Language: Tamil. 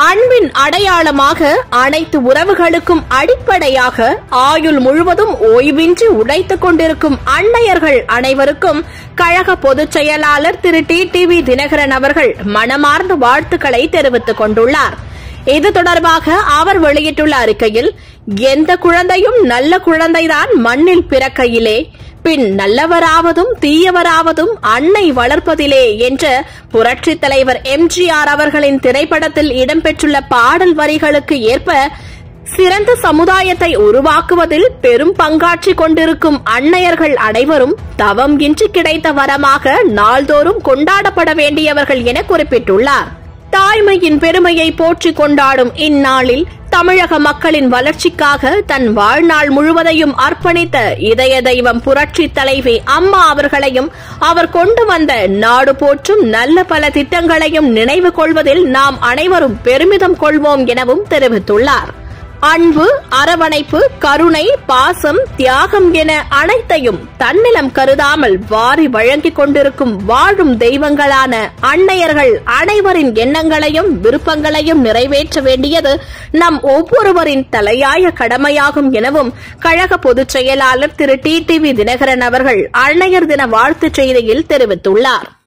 அன்பின் அடையாளமாக, அனைத்து உறவுகளுக்கும் அடிப்படையாக, ஆயுள் முழுவதும் ஓய்வின்றி உழைத்துக் கொண்டிருக்கும் அன்னையர்கள் அனைவருக்கும் கழக பொதுச் செயலாளர் திரு டிடிவி தினகரன் அவர்கள் மனமார்ந்த வாழ்த்துக்களை தெரிவித்துக் கொண்டுள்ளார். இது தொடர்பாக அவர் வெளியிட்டுள்ள அறிக்கையில், எந்த குழந்தையும் நல்ல குழந்தைதான் மண்ணில் பிறக்கையிலே, பின் நல்லவராவதும் தீயவராவதும் அன்னை வளர்ப்பதிலே என்ற புரட்சித் தலைவர் எம்ஜிஆர் அவர்களின் திரைப்படத்தில் இடம்பெற்றுள்ள பாடல் வரிகளுக்கு ஏற்ப சிறந்த சமுதாயத்தை உருவாக்குவதில் பெரும் பங்காற்றிக் கொண்டிருக்கும் அன்னையர்கள் அனைவரும் தவம் இன்றி கிடைத்த வரமாக நாள்தோறும் கொண்டாடப்பட வேண்டியவர்கள் என குறிப்பிட்டுள்ளார். தாய்மையின் பெருமையை போற்றிக் கொண்டாடும் இந்நாளில் தமிழக மக்களின் வளர்ச்சிக்காக தன் வாழ்நாள் முழுவதையும் அர்ப்பணித்த இதய தெய்வம் புரட்சி தலைவி அம்மா அவர்களையும் அவர் கொண்டு வந்த நாடு போற்றும் நல்ல பல திட்டங்களையும் நினைவு கொள்வதில் நாம் அனைவரும் பெருமிதம் கொள்வோம் எனவும் தெரிவித்துள்ளார். அன்பு, அரவணைப்பு, கருணை, பாசம், தியாகம் என அனைத்தையும் தன்னிலம் கருதாமல் வாரி வழங்கிக் கொண்டிருக்கும் வாழும் தெய்வங்களான அன்னையர்கள் அனைவரின் எண்ணங்களையும் விருப்பங்களையும் நிறைவேற்ற வேண்டியது நம் ஒவ்வொருவரின் தலையாய கடமையாகும் எனவும் கழக பொதுச் செயலாளர் திரு டிடிவி தினகரன் அவர்கள் அன்னையர் தின வாழ்த்துச் செய்தியில் தெரிவித்துள்ளார்.